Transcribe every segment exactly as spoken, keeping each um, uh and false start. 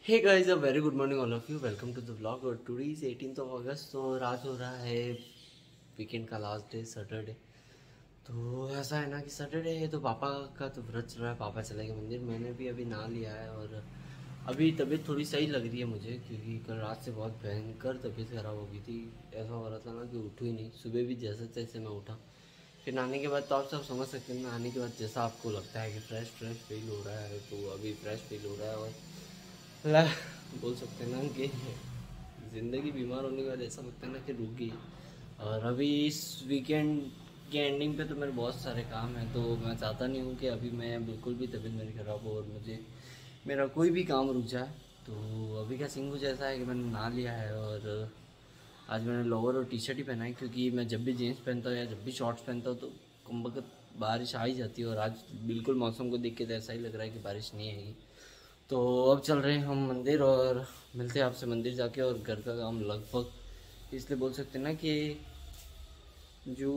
Hey guys, a very good morning all of you. Welcome to the vlog. और today is eighteenth of August. तो आज हो रहा है वीकेंड का लास्ट डे, सैटरडे। तो ऐसा है ना कि सैटरडे है तो पापा का तो व्रत चल रहा है, पापा चले गए मंदिर। मैंने भी अभी नहा लिया है और अभी तबीयत थोड़ी सही लग रही है मुझे, क्योंकि कल रात से बहुत भयंकर तबीयत ख़राब हो गई थी। ऐसा हो रहा था ना कि उठू ही नहीं। सुबह भी जैसे तैसे मैं उठा, फिर नहाने के बाद तो आप सब समझ सकते हैं। नहाने के बाद जैसा आपको लगता है कि फ्रेश फ्रेश फील हो रहा है, तो अभी फ्रेश फील हो रहा है। और बोल सकते हैं ना कि ज़िंदगी बीमार होने के बाद ऐसा लगता है ना कि रुक गई। और अभी इस वीकेंड के एंडिंग पे तो मेरे बहुत सारे काम हैं, तो मैं चाहता नहीं हूँ कि अभी मैं बिल्कुल भी तबीयत मेरी ख़राब हो और मुझे मेरा कोई भी काम रुक जाए। तो अभी का सीन कुछ ऐसा है कि मैंने नहा लिया है और आज मैंने लोअर और टी शर्ट ही पहना है, क्योंकि मैं जब भी जीन्स पहनता हूँ या जब भी शॉर्ट्स पहनता हूँ तो कम वक्त बारिश आ ही जाती है। और आज बिल्कुल मौसम को देख के तो ऐसा ही लग रहा है कि बारिश नहीं आएगी। तो अब चल रहे हैं हम मंदिर और मिलते हैं आपसे मंदिर जाके। और घर का काम लगभग इसलिए बोल सकते हैं ना कि जो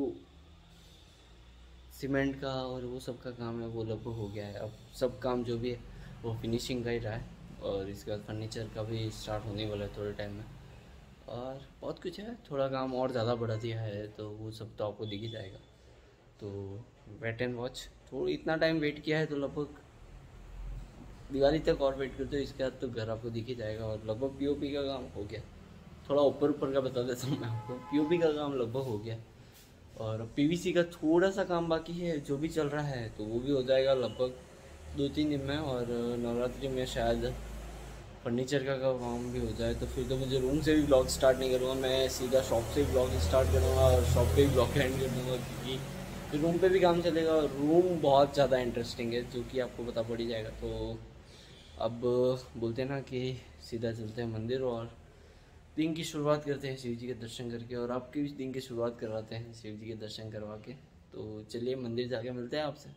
सीमेंट का और वो सब का काम है वो लगभग हो गया है। अब सब काम जो भी है वो फिनिशिंग का ही रहा है। और इसके बाद फर्नीचर का भी स्टार्ट होने वाला है थोड़े टाइम में। और बहुत कुछ है, थोड़ा काम और ज़्यादा बढ़ा दिया है, तो वो सब तो आपको दिख ही जाएगा। तो वेट एंड वॉच। थोड़ा इतना टाइम वेट किया है तो लगभग दिवाली तक और वेट करते हो, इसके बाद तो घर आपको दिख ही जाएगा। और लगभग पीओपी का काम हो गया। थोड़ा ऊपर ऊपर का बता देता हूँ मैं आपको, पीओपी का काम लगभग हो गया। और पीवीसी का थोड़ा सा काम बाकी है जो भी चल रहा है, तो वो भी हो जाएगा लगभग दो तीन दिन में। और नवरात्रि में शायद फर्नीचर का काम भी हो जाए, तो फिर तो मुझे रूम से भी ब्लॉग स्टार्ट नहीं करूँगा, मैं सीधा शॉप से भी ब्लॉग स्टार्ट करूँगा और शॉप पे भी ब्लॉग एंड कर दूँगा, क्योंकि फिर रूम पे भी काम चलेगा। और रूम बहुत ज़्यादा इंटरेस्टिंग है जो कि आपको पता पड़ ही जाएगा। तो अब बोलते हैं ना कि सीधा चलते हैं मंदिर और दिन की शुरुआत करते हैं शिव जी के दर्शन करके। और आपके भी दिन की शुरुआत करवाते हैं शिव जी के दर्शन करवा के। तो चलिए मंदिर जाके मिलते हैं आपसे।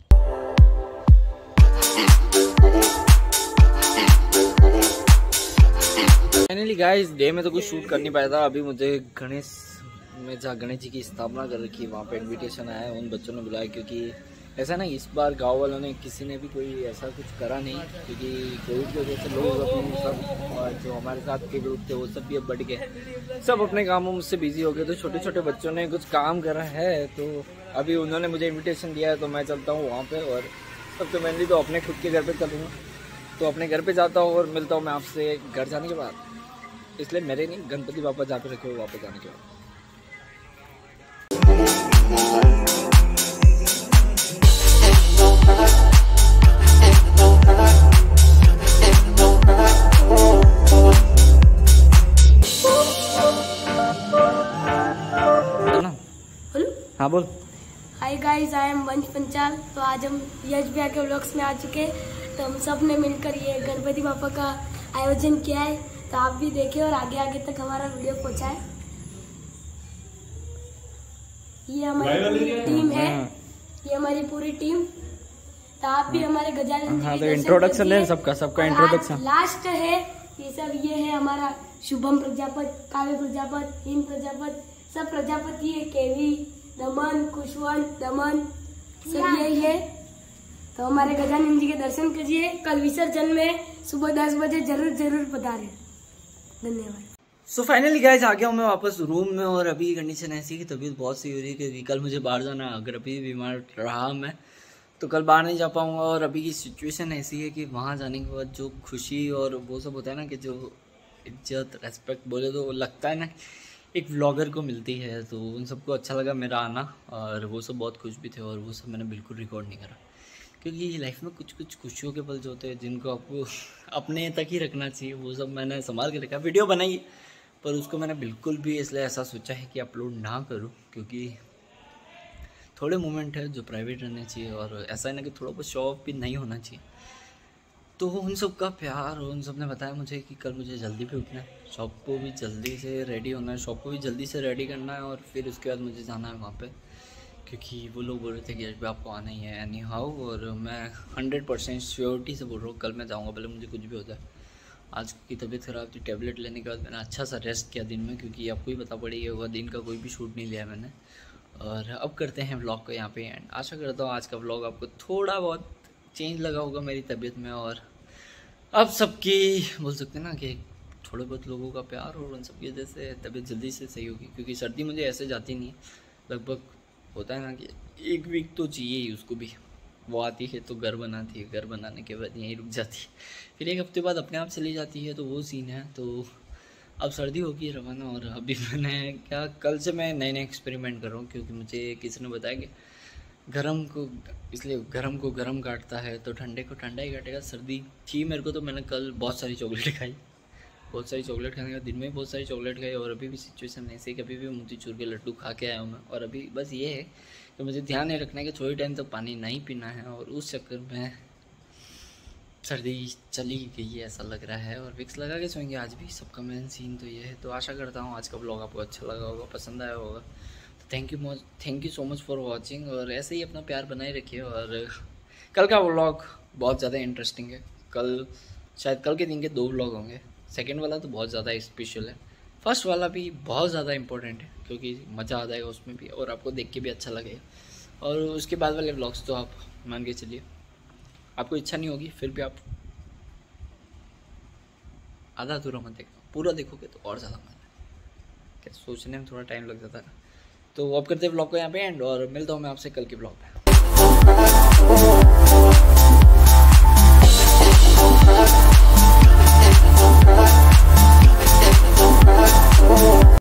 फाइनली गाइस, डे में तो कुछ शूट कर नहीं पाया था। अभी मुझे गणेश में जहाँ गणेश जी की स्थापना कर रखी है वहाँ पे इनविटेशन आया है, उन बच्चों ने बुलाया। क्योंकि ऐसा ना इस बार गांव वालों ने किसी ने भी कोई ऐसा कुछ करा नहीं, क्योंकि कोविड की वजह से लोग अपने सब और जो हमारे साथ के ग्रुप थे वो सब भी अब बढ़ गए, सब अपने कामों में से बिजी हो गए। तो छोटे छोटे बच्चों ने कुछ काम करा है, तो अभी उन्होंने मुझे इन्विटेशन दिया है तो मैं चलता हूँ वहाँ पर। और सबसे मेनली तो अपने खुद के घर पर चलूँगा, तो अपने घर पर जाता हूँ और मिलता हूँ मैं आपसे घर जाने के बाद। इसलिए मेरे नहीं, गणपति बाबा जहाँ पे रखे हुए वहाँ पे जाने के बाद। हाँ बोल। हाय गाइस, आई एम वंश पंचाल। तो आज हम यश भैया के व्लॉग्स में आ चुके हैं। तो हम सब ने मिलकर ये गणपति बापा का आयोजन किया है, तो आप भी देखें और आगे आगे तक हमारा वीडियो पहुंचाएं। ये हमारी पूरी टीम है, ये हमारी पूरी टीम। तो आप भी हमारे गजानन जी हाँ, तो इंट्रोडक्शन है सबका सबका इंट्रोडक्शन लास्ट है। ये सब ये है हमारा शुभम प्रजापति, काव्य प्रजापति, हिम प्रजापति, सब प्रजापति है। केवी, दमन, कुशवंत, दमन, सब यही है। तो हमारे गजानन जी के दर्शन कीजिए। कल विसर्जन में सुबह दस बजे जरूर जरूर पधारें। धन्यवाद। सो फाइनली गाइस, आ गया हूँ मैं वापस रूम में। और अभी कंडीशन ऐसी कि तबीयत बहुत सही हो रही है, क्योंकि कल मुझे बाहर जाना है। अगर अभी बीमार रहा मैं तो कल बाहर नहीं जा पाऊँगा। और अभी की सिचुएशन ऐसी है कि वहाँ जाने के बाद जो खुशी और वो सब होता है ना, कि जो इज्जत रेस्पेक्ट बोले तो लगता है ना एक व्लॉगर को मिलती है, तो उन सबको अच्छा लगा मेरा आना। और वो सब बहुत खुश भी थे। और वो सब मैंने बिल्कुल रिकॉर्ड नहीं करा, क्योंकि लाइफ में कुछ कुछ खुशियों के पल जो होते हैं जिनको आपको अपने तक ही रखना चाहिए, वो सब मैंने संभाल के रखा। वीडियो बनाई पर उसको मैंने बिल्कुल भी इसलिए ऐसा सोचा है कि अपलोड ना करूं, क्योंकि थोड़े मोमेंट है जो प्राइवेट रहने चाहिए। और ऐसा है ना कि थोड़ा बहुत शो ऑफ भी नहीं होना चाहिए। तो उन सब का प्यार, उन सब ने बताया मुझे कि कल मुझे जल्दी भी उठना है, शॉप को भी जल्दी से रेडी होना है, शॉप को भी जल्दी से रेडी करना है। और फिर उसके बाद मुझे जाना है वहाँ पे, क्योंकि वो लोग बोल रहे थे कि यश आपको आना ही है एनी हाउ। और मैं हंड्रेड परसेंट श्योरिटी से बोल रहा हूँ कल मैं जाऊँगा, भले मुझे कुछ भी हो जाए। आज की तबीयत ख़राब थी, टैबलेट लेने के बाद मैंने अच्छा सा रेस्ट किया दिन में, क्योंकि आपको ही पता पड़ी होगा दिन का कोई भी शूट नहीं लिया मैंने। और अब करते हैं व्लॉग को यहाँ पे एंड। आशा करता हूँ आज का व्लॉग आपको थोड़ा बहुत चेंज लगा होगा मेरी तबीयत में। और अब सबकी बोल सकते हैं ना कि थोड़े बहुत लोगों का प्यार और उन सबकी वजह से तबीयत जल्दी से सही होगी, क्योंकि सर्दी मुझे ऐसे जाती नहीं है। लगभग होता है ना कि एक वीक तो चाहिए ही उसको भी। वो आती है तो घर बनाती है, घर बनाने के बाद यहीं रुक जाती है, फिर एक हफ्ते बाद अपने आप चली जाती है, तो वो सीन है। तो अब सर्दी होगी रवाना। और अभी मैंने क्या, कल से मैं नए नए एक्सपेरिमेंट कर रहा हूँ, क्योंकि मुझे किसी ने बताया कि गरम को इसलिए गरम को गरम काटता है तो ठंडे को ठंडा ही काटेगा। सर्दी थी मेरे को, तो मैंने कल बहुत सारी चॉकलेट खाई, बहुत सारी चॉकलेट खाने का, दिन में बहुत सारी चॉकलेट खाई। और अभी भी सिचुएशन ऐसे ही, कभी भी मोतीचूर के लड्डू खा के आया हूँ मैं। और अभी बस ये है कि मुझे ध्यान नहीं रखना है कि थोड़ी टाइम तक पानी नहीं पीना है, और उस चक्कर में सर्दी चली गई है ऐसा लग रहा है। और विक्स लगा के सोएंगे आज भी। सबका मेन सीन तो ये है। तो आशा करता हूँ आज का ब्लॉग आपको अच्छा लगा होगा, पसंद आया होगा। तो thank you much thank you so much for watching, और ऐसे ही अपना प्यार बनाए रखिए। और कल का व्लॉग बहुत ज़्यादा इंटरेस्टिंग है। कल शायद कल के दिन के दो व्लॉग होंगे। सेकंड वाला तो बहुत ज़्यादा स्पेशल है, फर्स्ट वाला भी बहुत ज़्यादा इंपॉर्टेंट है, क्योंकि मज़ा आ जाएगा उसमें भी और आपको देख के भी अच्छा लगेगा। और उसके बाद वाले व्लॉग्स तो आप मान के चलिए आपको इच्छा नहीं होगी, फिर भी आप आधा अधूरा मत देखो, पूरा देखोगे तो और ज़्यादा मजा है। क्या सोचने में थोड़ा टाइम लग जाता है। तो अब करते हैं व्लॉग को यहाँ पे एंड, और मिलता हूँ मैं आपसे कल के व्लॉग में।